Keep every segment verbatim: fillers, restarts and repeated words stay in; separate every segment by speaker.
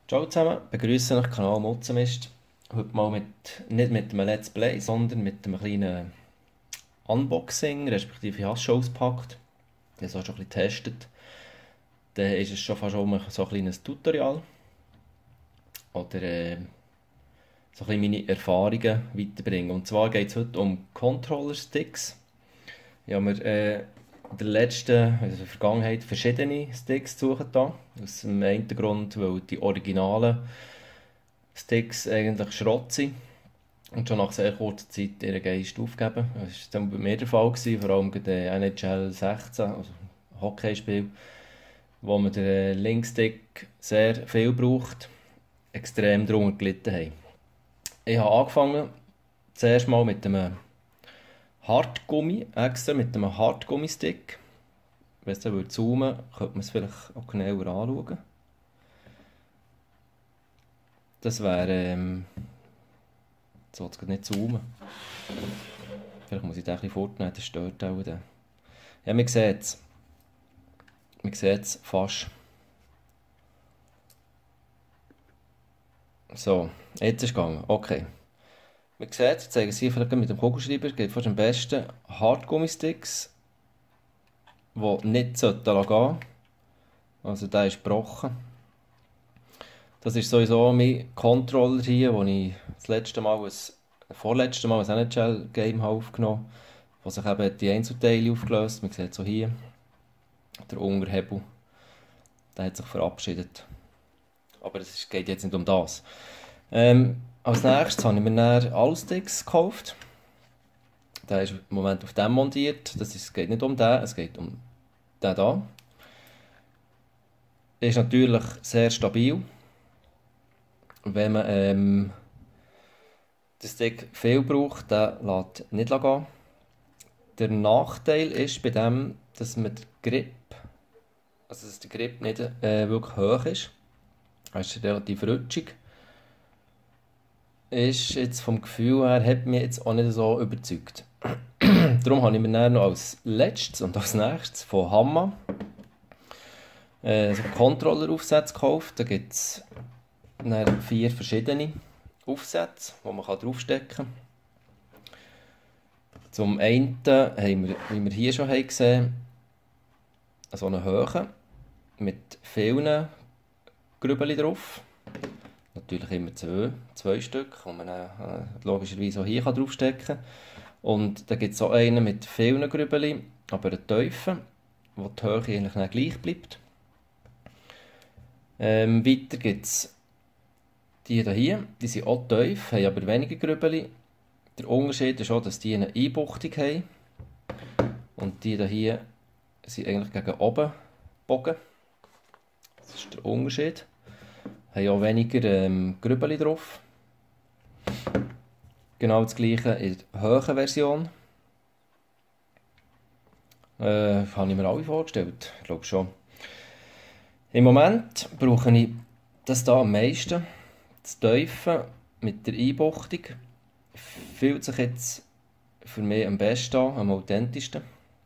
Speaker 1: Ciao zusammen, begrüße euch, Kanal Mutzenmist. Heute mal mit, nicht mit einem Let's Play, sondern mit einem kleinen Unboxing, respektive ich habe es schon ausgepackt. Ich habe es auch schon ein bisschen getestet. Dann ist es schon fast auch so ein kleines Tutorial. Oder äh, so ein bisschen meine Erfahrungen weiterbringen. Und zwar geht es heute um Controller-Sticks. Ich habe mir äh, in der letzten, also in der Vergangenheit, verschiedene Sticks gesucht. Aus dem einen Grund, weil die originalen Sticks eigentlich Schrott sind und schon nach sehr kurzer Zeit ihren Geist aufgeben. Das war dann bei mir der Fall, gewesen, vor allem der N H L sechzehn, also Hockeyspiel, wo man den Linkstick sehr viel braucht, extrem darunter gelitten haben. Ich habe angefangen, zuerst mal mit einem Hartgummi, extra mit einem Hartgummistick. Wenn es dann zoomen würde, könnte man es vielleicht auch genauer anschauen. Das wäre, ähm, jetzt will es nicht zoomen. Vielleicht muss ich den ein bisschen fortnehmen, das stört auch den. Ja, man sieht es. Man sieht es fast. So, jetzt ist es gegangen. Okay. Man sieht, ich zeige es hier vielleicht mit dem Kugelschreiber, geht fast am besten. Hartgummisticks, die nicht gehen sollten. Also der ist gebrochen. Das ist sowieso mein Controller hier, wo ich das letzte Mal, das vorletzte Mal ein N H L-Game aufgenommen habe, wo sich eben die Einzelteile aufgelöst. Man sieht so hier, der Unterhebel, der hat sich verabschiedet. Aber es geht jetzt nicht um das. Ähm, als nächstes habe ich mir dann Allsticks gekauft. Der ist im Moment auf dem montiert. Das ist, es geht nicht um den, es geht um den hier. Der ist natürlich sehr stabil. Wenn man ähm, den Stick viel braucht, der lässt nicht gehen. Der Nachteil ist bei dem, dass man den Grip, also dass der Grip nicht äh, wirklich hoch ist. Er ist relativ rutschig. Ist jetzt vom Gefühl her, hat mich jetzt auch nicht so überzeugt. Darum habe ich mir dann noch als letztes und als nächstes von Hamma äh, so Controller-Aufsätze gekauft. Da gibt es vier verschiedene Aufsätze, die man draufstecken kann. Zum einen haben wir, wie wir hier schon haben gesehen, so eine Höhe mit vielen Grübeli drauf. Natürlich immer zwei, zwei Stück, die man dann, äh, logischerweise auch hier draufstecken kann. Und dann gibt es auch einen mit vielen Grübeli, aber einen tiefen, wo die Höhe eigentlich dann gleich bleibt. Ähm, weiter gibt es die hier, die sind auch tief, haben aber weniger Grübeli. Der Unterschied ist auch, dass die eine Einbuchtung haben. Und die hier sind eigentlich gegen oben gebogen. Das ist der Unterschied. Haben auch weniger ähm, Grübeli drauf. Genau das gleiche in der hohen Version. Äh, habe ich mir alle vorgestellt, ich glaube schon. Im Moment brauche ich das hier am meisten. Das Tiefe mit der Einbuchtung fühlt sich jetzt für mich am besten an, am authentischsten.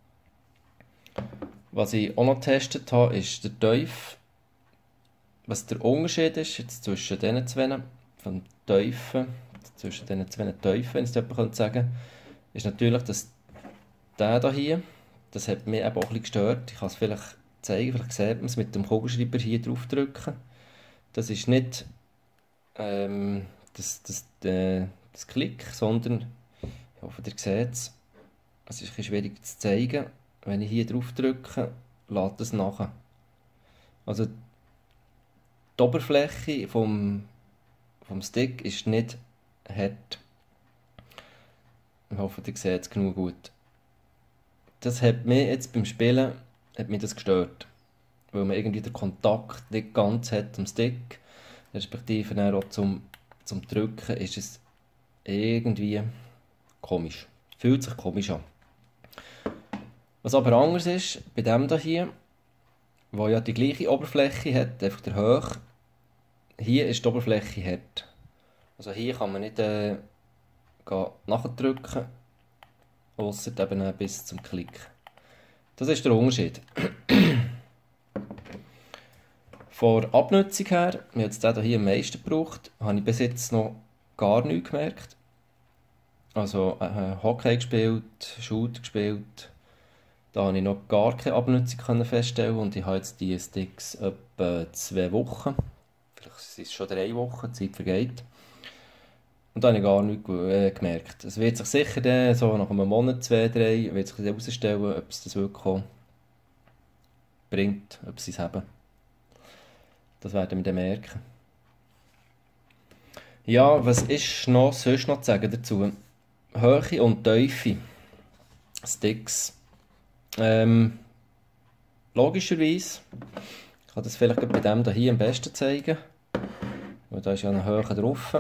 Speaker 1: Was ich auch noch getestet habe, ist der Teuf. Was der Unterschied ist jetzt zwischen diesen zwei, vom Teufen, zwischen diesen zwei Teufen, wenn es jemand sagen könnte, ist natürlich, dass der hier, das hat mich eben auch ein bisschen gestört. Ich kann es vielleicht zeigen, vielleicht sieht man es mit dem Kugelschreiber hier drauf drücken. Das ist nicht ähm, das, das, äh, das Klick, sondern, ich hoffe, ihr seht es, es ist ein bisschen schwierig zu zeigen. Wenn ich hier drauf drücke, lädt es nachher. Also die Oberfläche vom, vom Stick ist nicht hart. Ich hoffe, ihr seht es genug gut. Das hat mich jetzt beim Spielen hat mich das gestört. Weil man irgendwie den Kontakt nicht ganz hat am Stick. Respektive dann auch zum, zum Drücken ist es irgendwie komisch. Fühlt sich komisch an. Was aber anders ist, bei dem hier, wo ja die gleiche Oberfläche hat, einfach der Höhe, hier ist die Oberfläche hart. Also hier kann man nicht äh, nachdrücken, ausser eben bis zum Klick. Das ist der Unterschied. Von der Abnutzung her, wir haben jetzt den hier am meisten gebraucht, habe ich bis jetzt noch gar nichts gemerkt. Also äh, Hockey gespielt, Shoot gespielt, da habe ich noch gar keine Abnutzung können feststellen und ich habe jetzt die Sticks etwa zwei Wochen, vielleicht sind es schon drei Wochen, die Zeit vergeht. Und da habe ich gar nichts äh, gemerkt. Es wird sich sicher dann, so nach einem Monat, zwei, drei, wird sich herausstellen, ob es das wirklich auch bringt, ob sie es haben. Das werden wir dann merken. Ja, was ist noch, sonst noch zu sagen dazu? Höhe und Tiefe Sticks. Ähm, logischerweise, ich kann das vielleicht bei dem hier am besten zeigen, weil da ist ja eine Höhe drauf.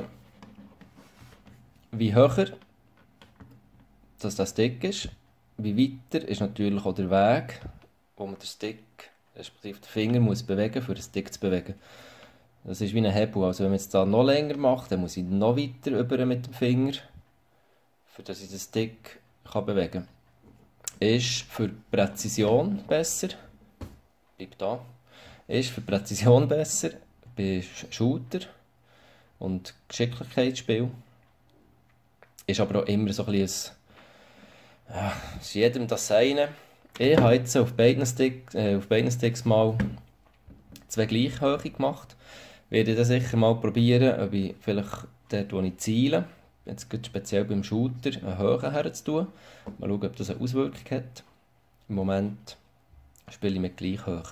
Speaker 1: Wie höher dass der Stick ist, wie weiter ist natürlich auch der Weg, wo man den Stick, respektive den Finger, muss bewegen, für den Stick zu bewegen. Das ist wie ein Hebel, also wenn man es da noch länger macht, dann muss ich noch weiter über mit dem Finger, für dass ich den Stick kann bewegen kann. Ist für Präzision besser, bleib da, ist für Präzision besser bei Shooter und Geschicklichkeitsspiel. Ist aber auch immer so ein bisschen ein, ja, ist jedem das Seine. Ich habe jetzt auf beiden, Stick, äh, auf beiden Sticks mal zwei gleich hohe gemacht. Werde das sicher mal probieren, ob ich vielleicht dort, wo ich ziele, jetzt speziell beim Shooter, eine Höhe herzutun. Mal schauen, ob das eine Auswirkung hat. Im Moment spiele ich mit gleich Höhe.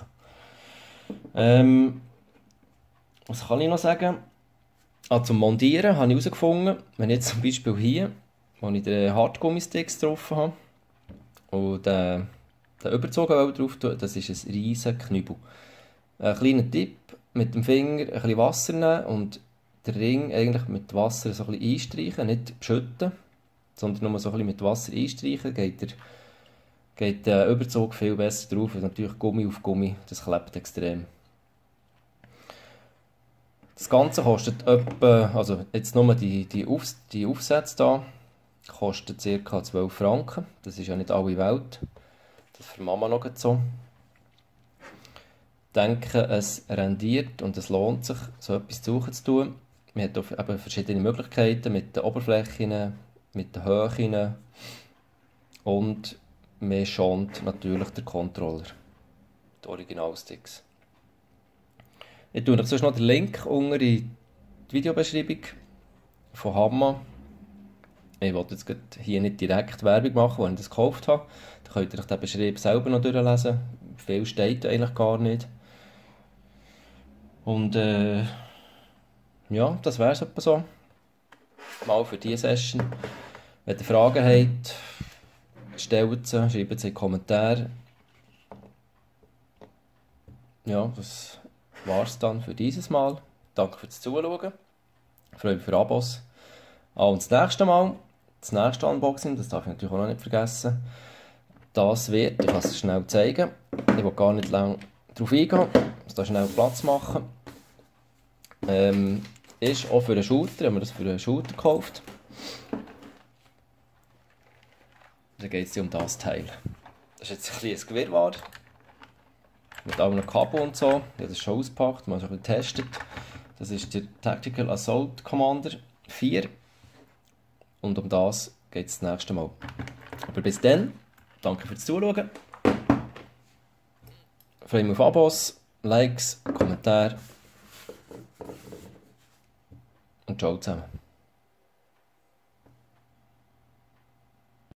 Speaker 1: Ähm, was kann ich noch sagen? Ah, zum Montieren habe ich herausgefunden, wenn ich jetzt zum Beispiel hier, wo ich den Hartgummisticks drauf habe und den, den Überzug drauf tue, das ist ein riesen Knüppel. Ein kleiner Tipp, mit dem Finger ein bisschen Wasser nehmen und den Ring eigentlich mit Wasser so ein bisschen einstreichen, nicht beschütten, sondern nur so ein bisschen mit Wasser einstreichen, geht der, geht der Überzug viel besser drauf und natürlich Gummi auf Gummi, das klebt extrem. Das Ganze kostet etwa, also jetzt nur die, die, Auf, die Aufsätze da, kostet ca. zwölf Franken. Das ist ja nicht alle Welt. Das für Mama noch so. Ich denke, es rendiert und es lohnt sich, so etwas zu suchen zu tun. Man hat auch eben verschiedene Möglichkeiten mit den Oberflächen, mit den Höhen und man schont natürlich den Controller, die Originalsticks. Ich tue euch sonst noch den Link unter in die Videobeschreibung von Hamma. Ich wollte jetzt hier nicht direkt Werbung machen, wo ich das gekauft habe. Da könnt ihr euch den Beschrieb selber noch durchlesen. Viel steht eigentlich gar nicht. Und äh, ja, das wäre es etwa so. Mal für diese Session. Wenn ihr Fragen habt, stellt sie, schreibt sie in die Kommentare. Ja, das war es dann für dieses Mal. Danke fürs Zuschauen. Ich freue mich für Abos. Ah, und das nächste Mal, das nächste Unboxing, das darf ich natürlich auch noch nicht vergessen. Das wird, ich kann es schnell zeigen, ich will gar nicht lange darauf eingehen, ich muss da schnell Platz machen. Ähm, ist auch für einen Shooter, wenn man das für einen Shooter kauft. Dann geht es um das Teil. Das ist jetzt ein kleines Gewirrwarr. Mit allen Kabel und so. Ich habe das schon ausgepackt, mal schon getestet. Das ist der Tactical Assault Commander vier. Und um das geht es das nächste Mal. Aber bis dann, danke fürs Zuschauen. Ich freue mich auf Abos, Likes, Kommentare. Und ciao zusammen.